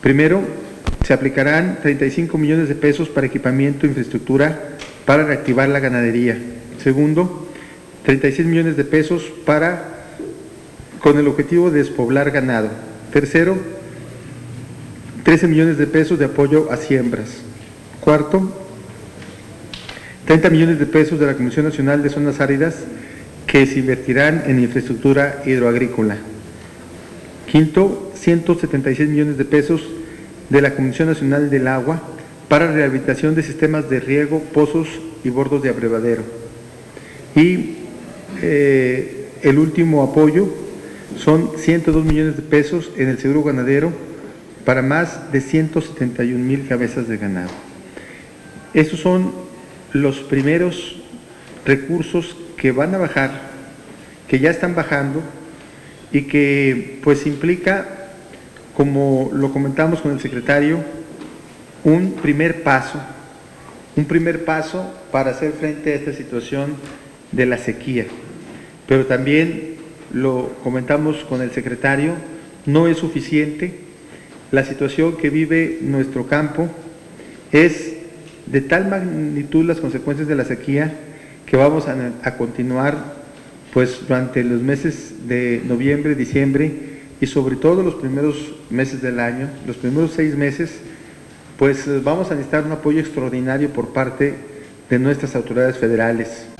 Primero, se aplicarán 35 millones de pesos para equipamiento e infraestructura para reactivar la ganadería. Segundo, 36 millones de pesos con el objetivo de despoblar ganado. Tercero, 13 millones de pesos de apoyo a siembras. Cuarto, 30 millones de pesos de la Comisión Nacional de Zonas Áridas que se invertirán en infraestructura hidroagrícola. Quinto, 176 millones de pesos de la Comisión Nacional del Agua para rehabilitación de sistemas de riego, pozos y bordos de abrevadero. Y el último apoyo son 102 millones de pesos en el seguro ganadero para más de 171,000 cabezas de ganado. Estos son los primeros recursos que van a bajar, que ya están bajando y que pues implica, como lo comentamos con el secretario, un primer paso para hacer frente a esta situación de la sequía. Pero también lo comentamos con el secretario, no es suficiente. La situación que vive nuestro campo es de tal magnitud las consecuencias de la sequía que vamos a continuar pues durante los meses de noviembre, diciembre y sobre todo los primeros meses del año, los primeros 6 meses, pues vamos a necesitar un apoyo extraordinario por parte de nuestras autoridades federales.